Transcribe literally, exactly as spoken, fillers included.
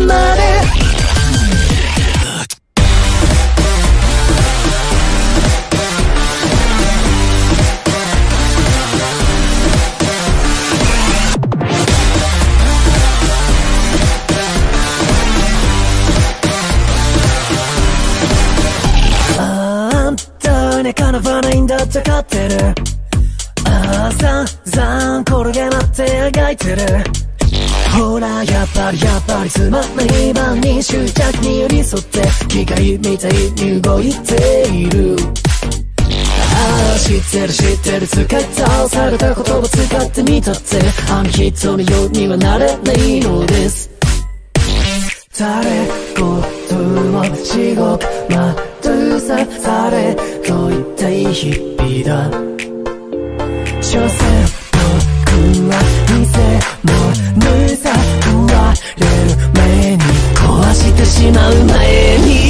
まで叶わないんだって分かってる。ああ散々転げ回ってあがいてる。ほらやっぱりやっぱりつまんない晩に執着に寄り添って機械みたいに動いている。ああ知ってる知ってる使い倒された言葉使ってみたってあの人のようにはなれないのです。誰事も地獄まとさされといったい日々だ。所詮僕は偽物さ食われる前に壊してしまう前に